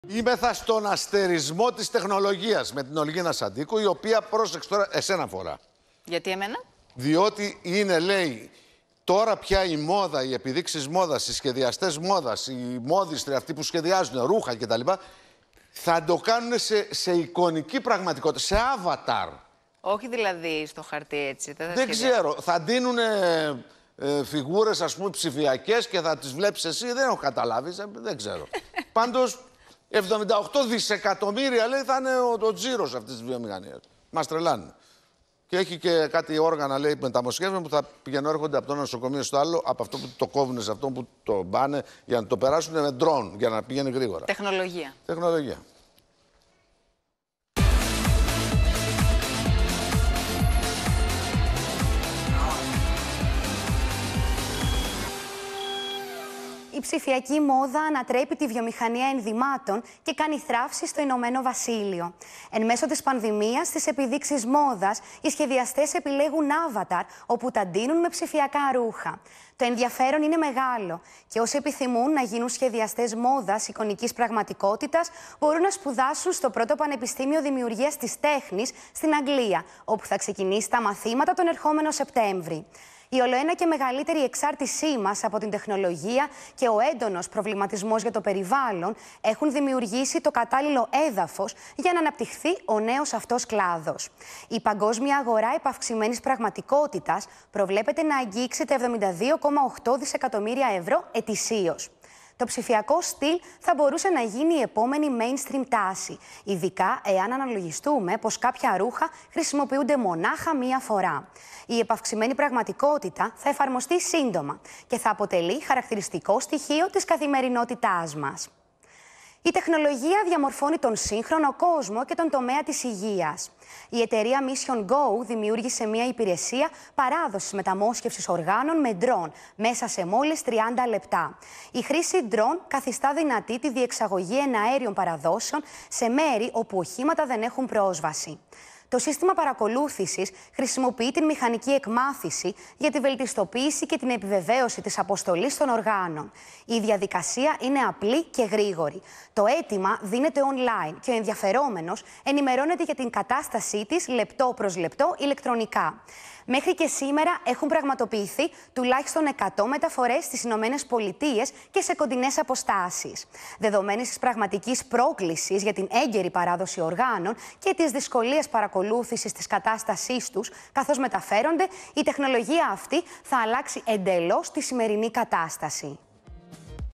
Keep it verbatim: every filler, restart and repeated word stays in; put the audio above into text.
Είμεθα στον αστερισμό της τεχνολογίας με την Ολγίνα Σαντίκου, η οποία, πρόσεξε τώρα, εσένα φορά. Γιατί εμένα? Διότι είναι, λέει, τώρα πια η μόδα, οι επιδείξεις μόδας, οι σχεδιαστές μόδας, οι μόδιστροι αυτοί που σχεδιάζουν ρούχα κτλ. Θα το κάνουν σε, σε εικονική πραγματικότητα, σε avatar. Όχι δηλαδή στο χαρτί έτσι. Δεν, δεν ξέρω. Θα ντύνουν ε, ε, φιγούρες, ας πούμε, ψηφιακές και θα τις βλέπεις εσύ. Δεν έχω καταλάβει. Δεν ξέρω. Πάντως, εβδομήντα οκτώ δισεκατομμύρια, λέει, θα είναι ο, ο τζίρος αυτής της βιομηχανίας. Μας τρελάνε. Και έχει και κάτι όργανα, λέει, μεταμοσχεύσεων που θα πηγαίνουν, έρχονται από το ένα νοσοκομείο στο άλλο, από αυτό που το κόβουν σε αυτό που το μπάνε, για να το περάσουν με ντρόν, για να πηγαίνει γρήγορα. Τεχνολογία. Τεχνολογία. Η ψηφιακή μόδα ανατρέπει τη βιομηχανία ενδυμάτων και κάνει θράψη στο Ηνωμένο Βασίλειο. Εν μέσω της πανδημίας, στις επιδείξεις μόδας, οι σχεδιαστές επιλέγουν avatar, όπου τα ντύνουν με ψηφιακά ρούχα. Το ενδιαφέρον είναι μεγάλο και όσοι επιθυμούν να γίνουν σχεδιαστές μόδας εικονικής πραγματικότητας μπορούν να σπουδάσουν στο πρώτο Πανεπιστήμιο Δημιουργίας της Τέχνης στην Αγγλία, όπου θα ξεκινήσει τα μαθήματα τον ερχόμενο Σεπτέμβρη. Η ολοένα και μεγαλύτερη εξάρτησή μας από την τεχνολογία και ο έντονος προβληματισμός για το περιβάλλον έχουν δημιουργήσει το κατάλληλο έδαφος για να αναπτυχθεί ο νέος αυτός κλάδος. Η παγκόσμια αγορά επαυξημένης πραγματικότητας προβλέπεται να αγγίξει τα εβδομήντα δύο κόμμα οκτώ δισεκατομμύρια ευρώ ετησίως. Το ψηφιακό στυλ θα μπορούσε να γίνει η επόμενη mainstream τάση, ειδικά εάν αναλογιστούμε πως κάποια ρούχα χρησιμοποιούνται μονάχα μία φορά. Η επαυξημένη πραγματικότητα θα εφαρμοστεί σύντομα και θα αποτελεί χαρακτηριστικό στοιχείο της καθημερινότητάς μας. Η τεχνολογία διαμορφώνει τον σύγχρονο κόσμο και τον τομέα της υγείας. Η εταιρεία Mission Go δημιούργησε μια υπηρεσία παράδοσης μεταμόσχευσης οργάνων με ντρόν μέσα σε μόλις τριάντα λεπτά. Η χρήση ντρόν καθιστά δυνατή τη διεξαγωγή εναέριων παραδόσεων σε μέρη όπου οχήματα δεν έχουν πρόσβαση. Το σύστημα παρακολούθησης χρησιμοποιεί την μηχανική εκμάθηση για τη βελτιστοποίηση και την επιβεβαίωση της αποστολής των οργάνων. Η διαδικασία είναι απλή και γρήγορη. Το αίτημα δίνεται online και ο ενδιαφερόμενος ενημερώνεται για την κατάστασή της λεπτό προς λεπτό ηλεκτρονικά. Μέχρι και σήμερα έχουν πραγματοποιηθεί τουλάχιστον εκατό μεταφορές στις Ηνωμένες Πολιτείες και σε κοντινές αποστάσεις. Δεδομένης της πραγματικής πρόκλησης για την έγκαιρη παράδοση οργάνων και της δυσκολίας παρακολούθησης της κατάστασής τους, καθώς μεταφέρονται, η τεχνολογία αυτή θα αλλάξει εντελώς τη σημερινή κατάσταση.